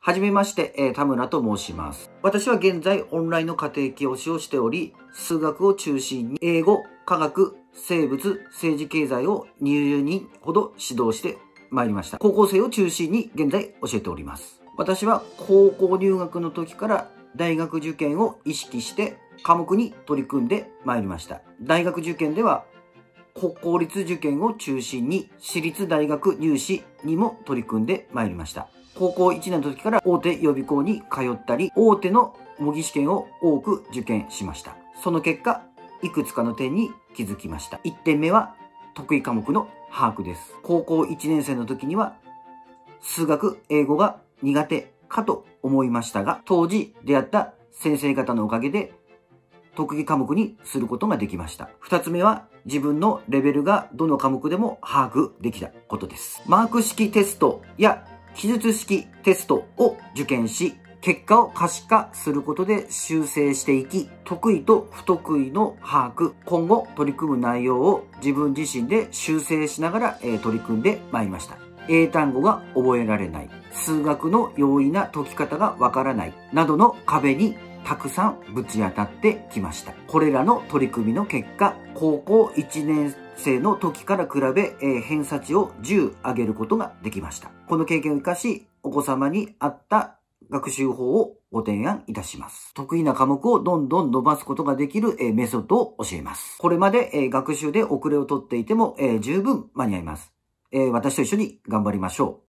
はじめまして、田村と申します。私は現在オンラインの家庭教師をしており、数学を中心に英語、科学、生物、政治経済を20人ほど指導してまいりました。高校生を中心に現在教えております。私は高校入学の時から大学受験を意識して科目に取り組んでまいりました。大学受験では国公立受験を中心に私立大学入試にも取り組んでまいりました。高校1年の時から大手予備校に通ったり、大手の模擬試験を多く受験しました。その結果、いくつかの点に気づきました。1点目は得意科目の把握です。高校1年生の時には数学、英語が苦手かと思いましたが、当時出会った先生方のおかげで得意科目にすることができました。2つ目は自分のレベルがどの科目でも把握できたことです。マーク式テストや記述式テストを受験し、結果を可視化することで修正していき、得意と不得意の把握、今後取り組む内容を自分自身で修正しながら取り組んでまいりました。英単語が覚えられない、数学の容易な解き方がわからない、などの壁にたくさんぶち当たってきました。これらの取り組みの結果、高校1年生の時から比べ、偏差値を10上げることができました。この経験を生かし、お子様に合った学習法をご提案いたします。得意な科目をどんどん伸ばすことができるメソッドを教えます。これまで学習で遅れをとっていても十分間に合います。私と一緒に頑張りましょう。